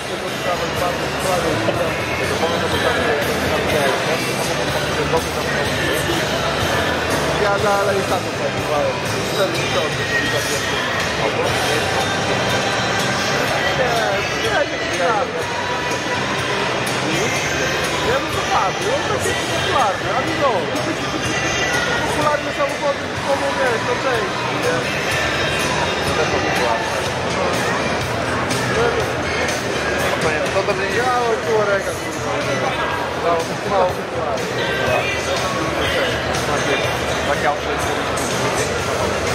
Ja dalej sam pracowałem. 4 miesiące. Nie, ja się przyjadę. Ja bym to padł, on tak jest popularny, a nie dobra. Popularne samochody mogą mieć, to części, nie? To też popularne. To do mnie ja człowieka, mało popularne. Takie auto jest